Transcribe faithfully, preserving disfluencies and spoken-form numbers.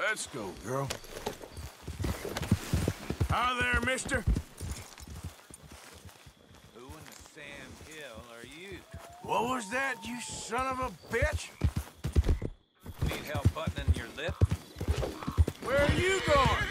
Let's go, girl. Hi there, mister. Who in the Sam Hill are you? What was that, you son of a bitch? Need help buttoning your lip? Where are you going?